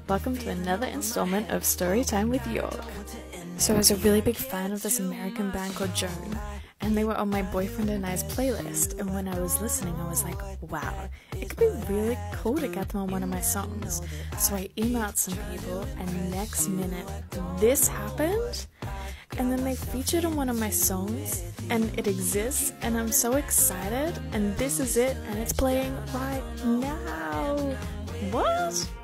Welcome to another installment of Storytime with Yorke. So I was a really big fan of this American band called Joan, and they were on my boyfriend and I's playlist, and when I was listening I was like, wow, it could be really cool to get them on one of my songs. So I emailed some people, and next minute this happened, and then they featured on one of my songs, and it exists, and I'm so excited, and this is it, and it's playing right now. What?